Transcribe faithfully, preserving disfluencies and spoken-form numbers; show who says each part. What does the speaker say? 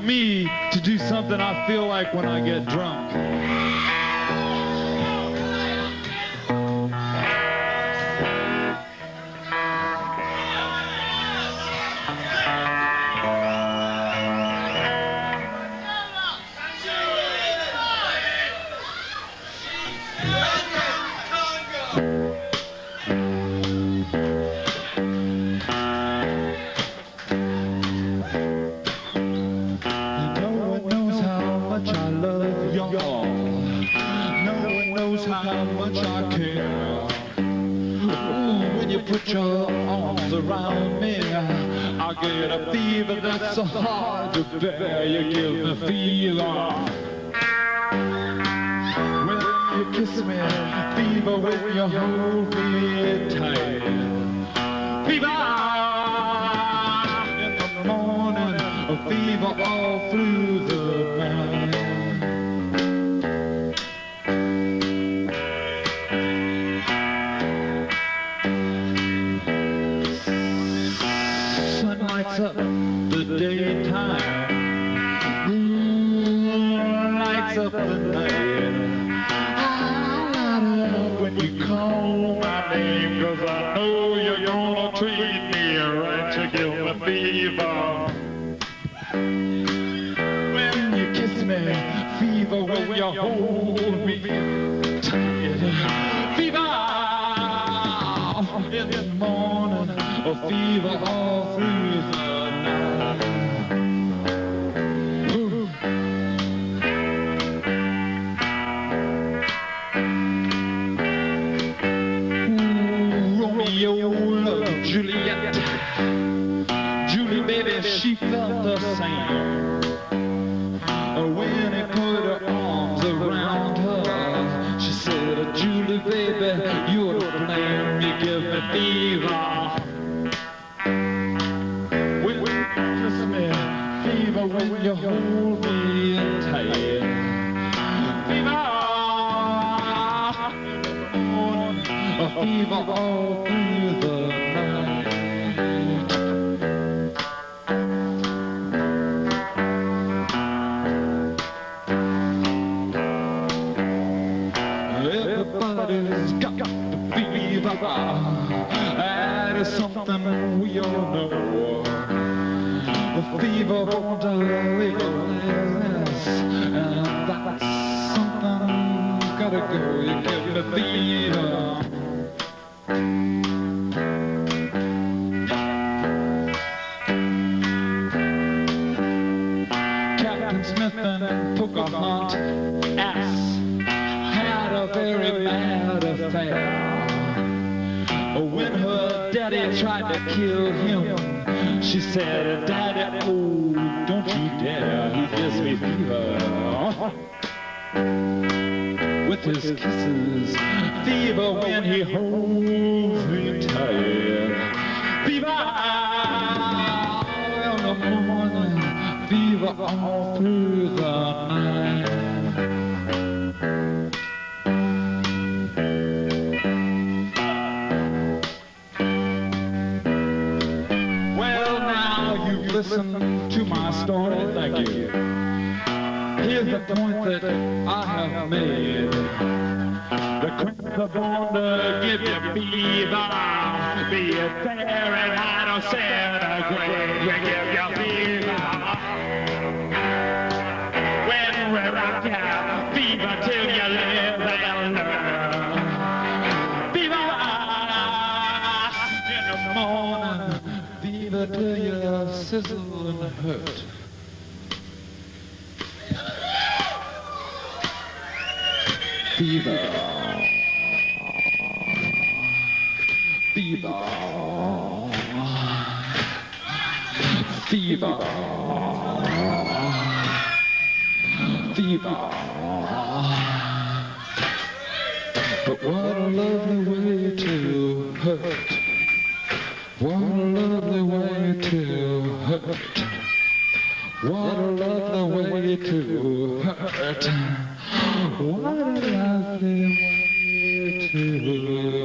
Speaker 1: me to do something I feel like when I get drunk. How much I care. Ooh, when you put your arms around me, I get a fever that's so hard to bear. You give me fever when you kiss me, fever when you hold me tight. Fever in the morning, a fever all through the night. Lights up the daytime, mm, lights up the night. I light up when you call my name, 'cause I know you're gonna treat me right. You give me fever when you kiss me, fever when you hold me tight. Fever in the morning, a fever all through the night. Ooh. Ooh, Romeo loved Juliet. Julie, baby, she felt the same. When he put her arms around her, she said, Julie, baby, you're to blame. You give me fever. Fever when you hold me tight. Fever in the morning, a fever all through the night. Everybody's got the fever, that is something we all know. The fever won't leave us, and that's something gotta go. You give me fever. Captain Smith and Pocahontas had a very bad affair. When her daddy tried to kill him, she said, Daddy, oh, don't you dare, he gives me fever. With his kisses, fever when he holds me tight. Fever in the morning, fever all through the night. Listen to my story, thank you. Here's the point that I have made. The queens are born to give you fever, be it fair and hot or centigrade, we give you fever. When we rock you, fever till you live and learn. Fever in the morning, fever till you sizzle and hurt. Fever. Fever. Fever. Fever. But what a lovely way to hurt. What a lovely way to hurt. What a lovely way to hurt. What a lovely way to hurt.